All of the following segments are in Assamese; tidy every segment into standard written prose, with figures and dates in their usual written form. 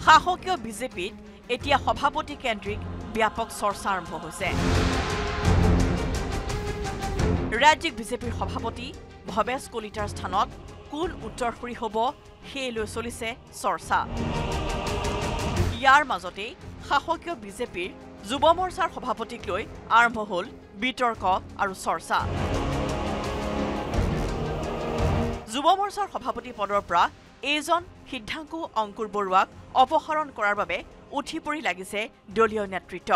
শাসকীয় বিজেপিত এতিয়া সভাপতি কেন্দ্ৰিক ব্যাপক চৰ্চা আৰম্ভ হৈছে ৰাজ্যিক বিজেপিৰ সভাপতি ভৱেশ কলিতাৰ স্থানত কোন উত্তৰসূৰী হ'ব সেই লৈ চলিছে চৰ্চা ইয়াৰ মাজতে শাসকীয় বিজেপিৰ যুৱ মৰ্চাৰ সভাপতিক লৈ আৰম্ভ হ'ল বিতৰ্ক আৰু চৰ্চা যুৱ মৰ্চাৰ সভাপতি পদৰ পৰা এজন সিদ্ধাংকু অংকুৰ বৰুৱাক অপসাৰণ কৰাৰ বাবে উঠি পৰি লাগিছে দলীয় নেতৃত্ব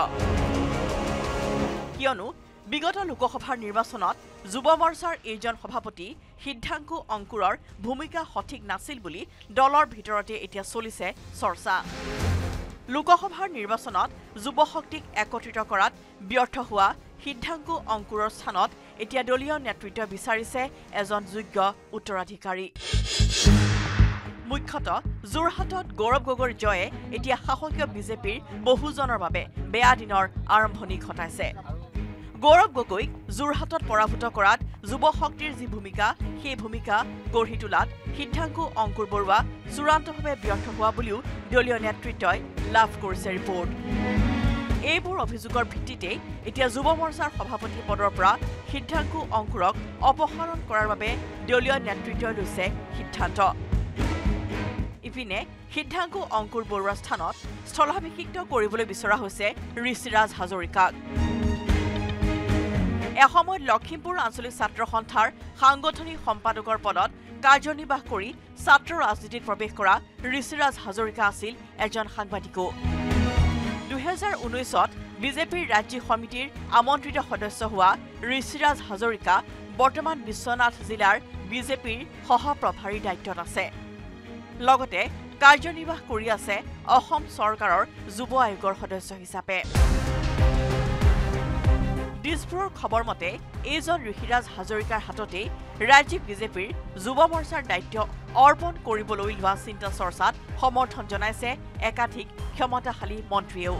কিয়নো বিগত লোকসভাৰ নিৰ্বাচনত যুৱ মৰ্চাৰ এজন সভাপতি সিদ্ধাংকু অংকুৰৰ ভূমিকা সঠিক নাছিল বুলি দলৰ ভিতৰতে এতিয়া চলিছে চৰ্চা লোকসভাৰ নিৰ্বাচনত যুৱ শক্তিক একত্ৰিত কৰাত ব্যৰ্থ হোৱা সিদ্ধাংকু অংকুৰৰ স্থানত এতিয়া দলীয় নেতৃত্ব বিচাৰিছে এজন যোগ্য উত্তৰাধিকাৰী মুখ্যতঃ যোৰহাটত গৌৰৱ গগৈৰ জয়ে এতিয়া শাসকীয় বিজেপিৰ বহুজনৰ বাবে বেয়া দিনৰ আৰম্ভণি ঘটাইছে গৌৰৱ গগৈক যোৰহাটত পৰাভূত কৰাত যুৱ শক্তিৰ যি ভূমিকা সেই ভূমিকা গঢ়ি তোলাত সিদ্ধাংকু অংকুৰ বৰুৱা চূড়ান্তভাৱে ব্যৰ্থ হোৱা বুলিও দলীয় নেতৃত্বই লাভ কৰিছে ৰিপৰ্ট এইবোৰ অভিযোগৰ ভিত্তিতে এতিয়া যুৱ মৰ্চাৰ সভাপতি পদৰ পৰা সিদ্ধাংকু অংকুৰক অপসাৰণ কৰাৰ বাবে দলীয় নেতৃত্বই লৈছে সিদ্ধান্ত ইপিনে সিদ্ধাংকু অংকুৰ বৰুৱাৰ স্থানত স্থলাভিষিক্ত কৰিবলৈ বিচৰা হৈছে ঋষিৰাজ হাজৰিকাক এসময়ত লখিমপুৰ আঞ্চলিক ছাত্ৰ সন্থাৰ সাংগঠনিক সম্পাদকৰ পদত কাৰ্যনিৰ্বাহ কৰি ছাত্ৰ ৰাজনীতিত প্ৰৱেশ কৰা ঋষিৰাজ হাজৰিকা আছিল এজন সাংবাদিকো 2019ত বিজেপিৰ ৰাজ্যিক সমিতিৰ আমন্ত্ৰিত সদস্য হোৱা ঋষিৰাজ হাজৰিকা বৰ্তমান বিশ্বনাথ জিলাৰ বিজেপিৰ সহপ্ৰভাৰীৰ দায়িত্বত আছে লগতে কাৰ্যনিৰ্বাহ কৰি আছে অসম চৰকাৰৰ যুৱ আয়োগৰ সদস্য হিচাপে দিছপুৰৰ খবৰ মতে এইজন ঋষিৰাজ হাজৰিকাৰ হাততে ৰাজ্যিক বিজেপিৰ যুৱ মৰ্চাৰ দায়িত্ব অৰ্পণ কৰিবলৈ লোৱা চিন্তা চৰ্চাত সমৰ্থন জনাইছে একাধিক ক্ষমতাশালী মন্ত্ৰীয়েও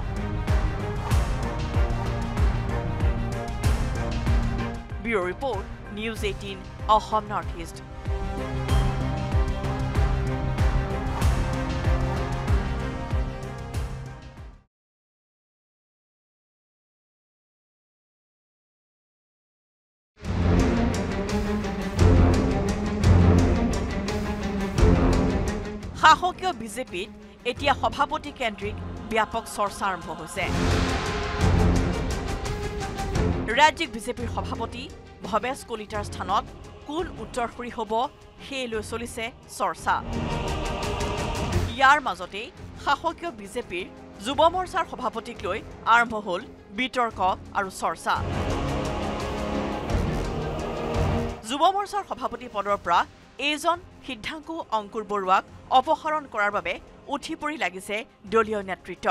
bureau report news 18 Assam North East শাসকীয় বিজেপিত এতিয়া সভাপতি কেন্দ্ৰিক ব্যাপক চৰ্চা আৰম্ভ হৈছে ৰাজ্যিক বিজেপিৰ সভাপতি ভৱেশ কলিতাৰ স্থানত কোন উত্তৰসূৰী হ'ব সেই লৈ চলিছে চৰ্চা ইয়াৰ মাজতে শাসকীয় বিজেপিৰ যুৱ মৰ্চাৰ সভাপতিক লৈ আৰম্ভ হ'ল বিতৰ্ক আৰু চৰ্চা যুৱ মৰ্চাৰ সভাপতি পদৰ পৰা এজন সিদ্ধাংকু অংকুৰ বৰুৱাক অপসাৰণ কৰাৰ বাবে উঠি পৰি লাগিছে দলীয় নেতৃত্ব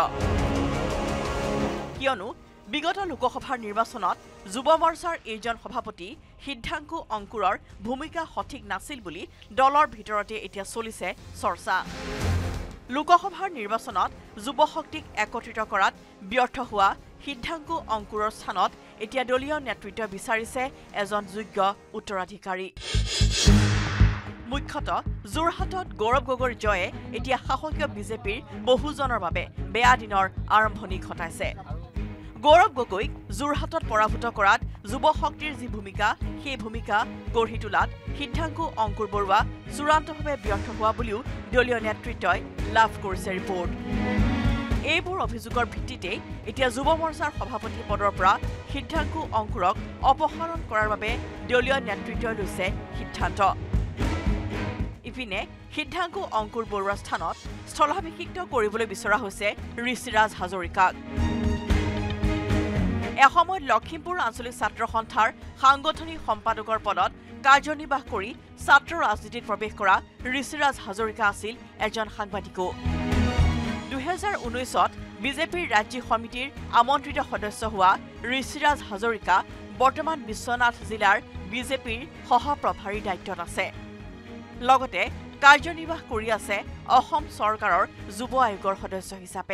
কিয়নো বিগত লোকসভাৰ নিৰ্বাচনত যুৱ মৰ্চাৰ এজন সভাপতি সিদ্ধাংকু অংকুৰৰ ভূমিকা সঠিক নাছিল বুলি দলৰ ভিতৰতে এতিয়া চলিছে চৰ্চা লোকসভাৰ নিৰ্বাচনত যুৱ শক্তিক একত্ৰিত কৰাত ব্যৰ্থ হোৱা সিদ্ধাংকু অংকুৰৰ স্থানত এতিয়া দলীয় নেতৃত্ব বিচাৰিছে এজন যোগ্য উত্তৰাধিকাৰী মুখ্যতঃ যোৰহাটত গৌৰৱ গগৈৰ জয়ে এতিয়া শাসকীয় বিজেপিৰ বহুজনৰ বাবে বেয়া দিনৰ আৰম্ভণি ঘটাইছে গৌৰৱ গগৈক যোৰহাটত পৰাভূত কৰাত যুৱ শক্তিৰ যি ভূমিকা সেই ভূমিকা গঢ়ি তোলাত সিদ্ধাংকু অংকুৰ বৰুৱা চূড়ান্তভাৱে ব্যৰ্থ হোৱা বুলিও দলীয় নেতৃত্বই লাভ কৰিছে ৰিপৰ্ট এইবোৰ অভিযোগৰ ভিত্তিতে এতিয়া যুৱ মৰ্চাৰ সভাপতি পদৰ পৰা সিদ্ধাংকু অংকুৰক অপসাৰণ কৰাৰ বাবে দলীয় নেতৃত্বই লৈছে সিদ্ধান্ত ইপিনে সিদ্ধাংকু অংকুৰ বৰুৱাৰ স্থানত স্থলাভিষিক্ত কৰিবলৈ বিচৰা হৈছে ঋষিৰাজ হাজৰিকাক এসময়ত লখিমপুৰ আঞ্চলিক ছাত্ৰ সন্থাৰ সাংগঠনিক সম্পাদকৰ পদত কাৰ্যনিৰ্বাহ কৰি ছাত্ৰ ৰাজনীতিত প্ৰৱেশ কৰা ঋষিৰাজ হাজৰিকা আছিল এজন সাংবাদিকো 2019ত বিজেপিৰ ৰাজ্যিক সমিতিৰ আমন্ত্ৰিত সদস্য হোৱা ঋষিৰাজ হাজৰিকা বৰ্তমান বিশ্বনাথ জিলাৰ বিজেপিৰ সহপ্ৰভাৰীৰ দায়িত্বত আছে লগতে কাৰ্যনিৰ্বাহ কৰি আছে অসম চৰকাৰৰ যুৱ আয়োগৰ সদস্য হিচাপে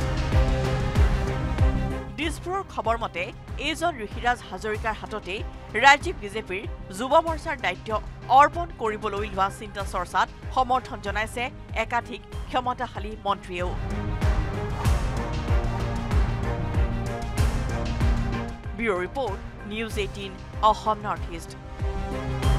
দিছপুৰৰ খবৰ মতে এইজন ঋষিৰাজ হাজৰিকাৰ হাততে ৰাজ্যিক বিজেপিৰ যুৱ মৰ্চাৰ দায়িত্ব অৰ্পণ কৰিবলৈ লোৱা চিন্তা চৰ্চাত সমৰ্থন জনাইছে একাধিক ক্ষমতাশালী মন্ত্ৰীয়েও। Bureau report, News18 Assam Northeast।